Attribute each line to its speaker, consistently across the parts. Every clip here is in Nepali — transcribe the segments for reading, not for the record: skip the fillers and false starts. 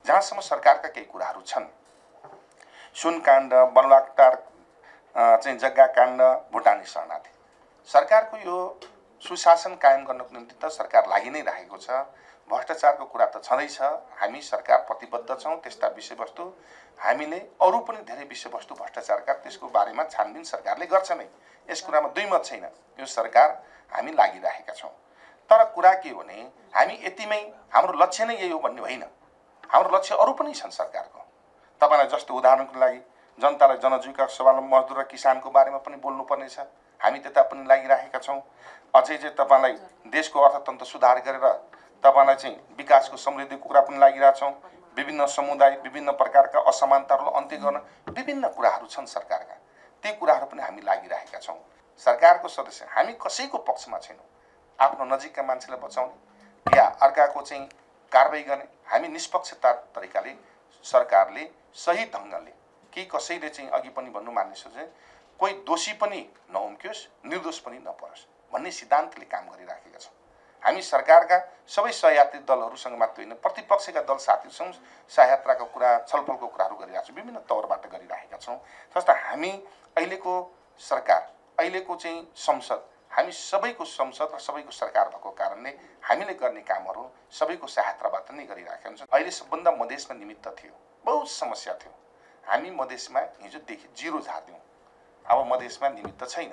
Speaker 1: जहाँसम्म सरकारका केही कुराहरू छन्, सुनकाण्ड, बलुवाटार चाहिँ जग्गा काण्ड, भुटानी शरणार्थी, सरकारको यो सुशासन कायम गर्नको निम्ति त सरकार लागि नै रहेको छ। भ्रष्टाचारको कुरा त छँदैछ। हामी सरकार प्रतिबद्ध छौँ। त्यस्ता विषयवस्तु हामीले अरू पनि धेरै विषयवस्तु भ्रष्टाचारका त्यसको बारेमा छानबिन सरकारले गर्छ नै, यस कुरामा दुई मत छैन। यो सरकार हामी लागिरहेका छौँ। तर कुरा के हो भने हामी यतिमै हाम्रो लक्ष्य नै यही हो भन्ने होइन। हाम्रो लक्ष्य अरू पनि छन् सरकारको। तपाईँलाई जस्तो उदाहरणको लागि जनतालाई जनजीविका स्वावलम्बी मजदुर र किसानको बारेमा पनि बोल्नुपर्ने छ। हामी त्यता पनि लागिरहेका छौँ। अझै चाहिँ तपाईँलाई देशको अर्थतन्त्र सुधार गरेर तपाईँलाई चाहिँ विकासको समृद्धिको कुरा पनि लागिरहेका छौँ। विभिन्न समुदाय, विभिन्न प्रकारका असमानताहरूलाई अन्त्य गर्न विभिन्न कुराहरू छन् सरकारका। ती कुराहरू पनि हामी लागिरहेका छौँ। सरकारको सदस्य हामी कसैको पक्षमा छैनौँ। आफ्नो नजिकका मान्छेलाई बचाउने या अर्काको चाहिँ कारबाही गर्ने, हामी निष्पक्षता तरिकाले सरकारले सही ढङ्गले कि कसैले चाहिँ अघि पनि भन्नु मानिस चाहिँ कोही दोषी पनि नउम्कियोस्, निर्दोष पनि नपरोस् भन्ने सिद्धान्तले काम गरिराखेका छौँ। हामी सरकारका सबै सहयात्री दलहरूसँग मात्र होइन, प्रतिपक्षका दल साथीहरूसँग सहयात्राको कुरा, छलफलको कुराहरू गरिरहेका छौँ। विभिन्न तौरबाट गरिरहेका छौँ। जस्तो हामी अहिलेको सरकार, अहिलेको चाहिँ संसद, हामी सबैको संसद र सबैको सरकार भएको कारणले हामीले गर्ने कामहरू सबैको सहायताबाट नै गरिरहेका हुन्छौँ। अहिले सबभन्दा मधेसमा निमित्त थियो, बहुत समस्या थियो। हामी मधेसमा हिजोदेखि जिरो झार्यौँ। अब मधेसमा निमित्त छैन।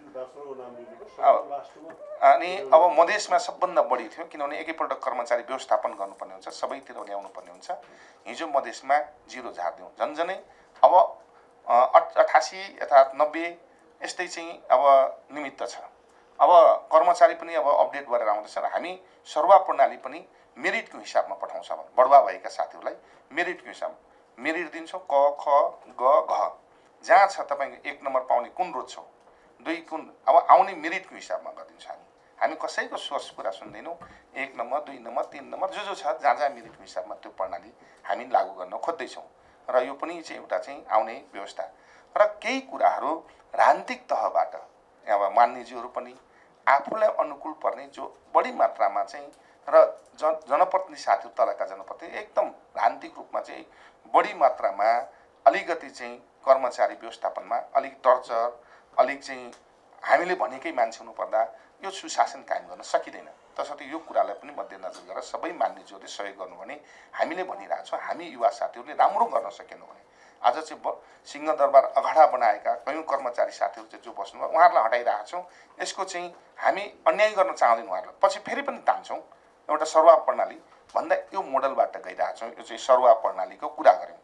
Speaker 1: अनि अब मधेसमा सबभन्दा बढी थियो, किनभने एकैपल्ट कर्मचारी व्यवस्थापन गर्नुपर्ने हुन्छ, सबैतिर ल्याउनु पर्ने हुन्छ। हिजो मधेसमा जिरो झार्यौँ। झन्झनै अब 88 अर्थात् 90 यस्तै चाहिँ अब निमित्त छ। अब कर्मचारी पनि अब अपडेट गरेर आउँदैछ। हामी सरुवा प्रणाली पनि मेरिटको हिसाबमा पठाउँछ। बढुवा भएका साथीहरूलाई मेरिटको हिसाबमा मेरिट दिन्छौँ। क, ख, ग, घ जहाँ छ तपाईँको 1 नम्बर पाउने कुन रोज छ, 2 कुन, अब आउने मेरिटको हिसाबमा गरिदिन्छ। हामी कसैको सोर्स कुरा सुन्दैनौँ। 1 नम्बर, 2 नम्बर, 3 नम्बर जो छ जहाँ जहाँ मेरिटको हिसाबमा त्यो प्रणाली हामी लागू गर्न खोज्दैछौँ। र यो पनि चाहिँ एउटा चाहिँ आउने व्यवस्था। र केही कुराहरू राजनीतिक तहबाट अब मान्यज्यूहरू पनि आफूलाई अनुकूल पर्ने जो बढी मात्रामा चाहिँ र जनप्रतिनिधि साथीहरू तलका जनप्रतिनिधि एकदम राजनीतिक रूपमा चाहिँ बढी मात्रामा अलिकति चाहिँ कर्मचारी व्यवस्थापनमा अलिक टर्चर, अलिक चाहिँ हामीले भनेकै मान्छे हुनुपर्दा यो सुशासन कायम गर्न सकिँदैन। तसर्थ यो कुरालाई पनि मध्यनजर गरेर सबै मान्यज्यूहरूले सहयोग गर्नु भने हामीले भनिरहेको छौँ। हामी युवा साथीहरूले राम्रो गर्न सकेनौँ भने आज चाहिँ सिंहदरबार अगाडा बनाएका कयौँ कर्मचारी साथीहरू चाहिँ जो बस्नुभयो उहाँहरूलाई हटाइरहेका छौँ। यसको चाहिँ हामी अन्याय गर्न चाहँदैनौँ। उहाँहरूलाई पछि फेरि पनि तान्छौँ। एउटा सरुवा प्रणाली भन्दा यो मोडलबाट गइरहेका छौँ। यो चाहिँ सरुवा प्रणालीको कुरा गऱ्यौँ।